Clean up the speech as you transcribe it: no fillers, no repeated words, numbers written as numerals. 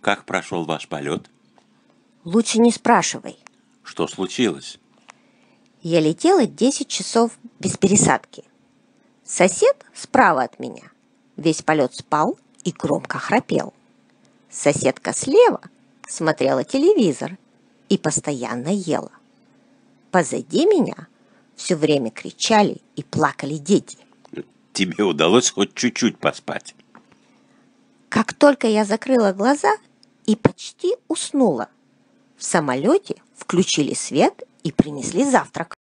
Как прошел ваш полет? Лучше не спрашивай. Что случилось? Я летела 10 часов без пересадки. Сосед справа от меня весь полет спал и громко храпел. Соседка слева смотрела телевизор и постоянно ела. Позади меня все время кричали и плакали дети. Тебе удалось хоть чуть-чуть поспать? Как только я закрыла глаза и почти уснула, в самолете включили свет и принесли завтрак.